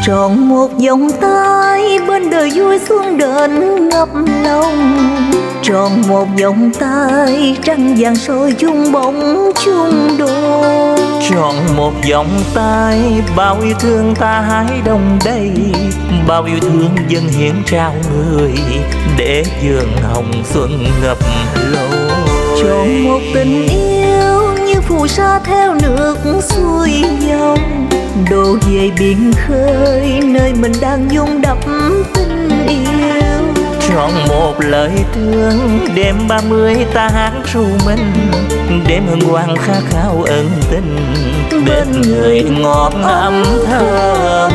tròn một vòng tay bên đời vui xuân đến ngập lòng, tròn một vòng tay trăng vàng soi chung bóng chung đôi. Tròn một vòng tay bao yêu thương ta hái đông đây, bao yêu thương dâng hiến trao người để vườn hồng xuân ngập lối. Tròn một tình yêu như phù sa theo nước xuôi dòng, đổ về biển khơi nơi mình đang vun đắp tình yêu. Tròn một lời thương đêm 30 ta hát ru mình, đêm hân hoan khát khao ân tình, bên người ngọt ngắm thơm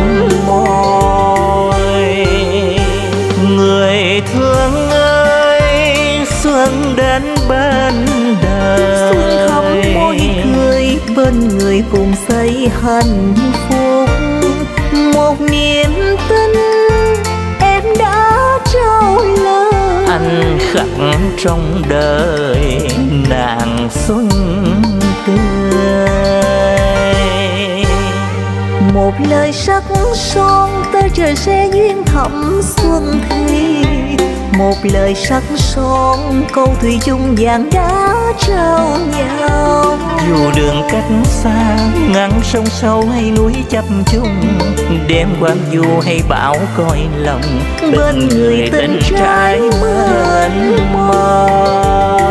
môi. Người thương ơi xuân đến bên đời, xuân thắm môi cười bên người cùng xây hạnh phúc. Một niềm tin em đã trao lời, anh khắc trong đời nàng xuân tươi. Một lời sắc son tơ trời sẽ duyên thẳm xuân thì, một lời sắc son câu thủy chung vàng đã trao nhau. Dù đường cách xa ngăn sông sâu hay núi chập chung, đêm quang du hay bão coi lòng, bên người tình trái mênh mông.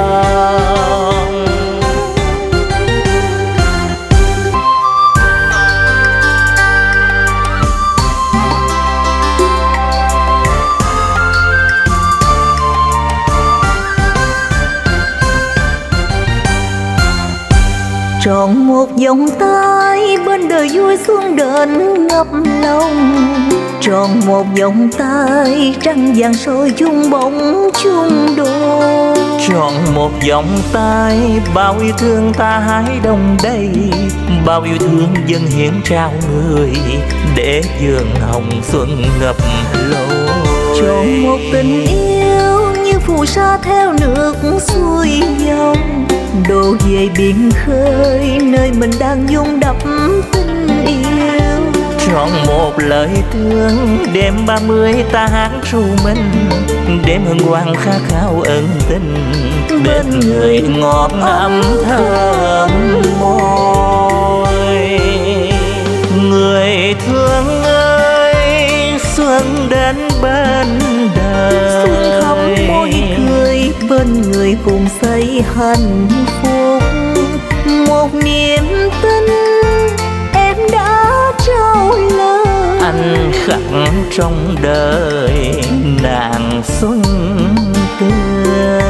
Tròn một vòng tay bên đời vui xuân đến ngập lòng, tròn một vòng tay trăng vàng soi chung bóng chung đôi. Tròn một vòng tay bao yêu thương ta hái đông đây, bao yêu thương dâng hiến trao người để vườn hồng xuân ngập lối. Tròn một tình yêu như phù sa theo nước xuôi dòng, đổ về biển khơi nơi mình đang vun đắp tình yêu. Tròn một lời thương đêm 30 ta hát ru mình, đêm hân hoan khát khao ân tình, bên người ngọt ngắm thơm môi. Người thương ơi xuân đến bên đời, xuân thắm môi cười bên người cùng xây hạnh phúc. Một niềm tin em đã trao lời, anh khắc trong đời nàng xuân tươi.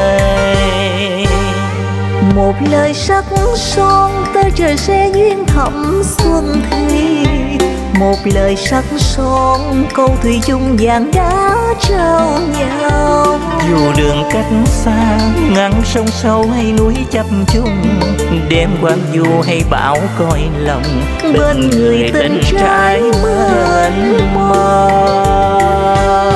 một lời sắc son tơ trời sẽ duyên thẳm xuân thì, một lời sắc son câu thủy chung vàng đã trao nhau. Dù đường cách xa ngăn sông sâu hay núi chập chung, đêm quang du hay bão coi lòng, bên người tình trái mênh mông.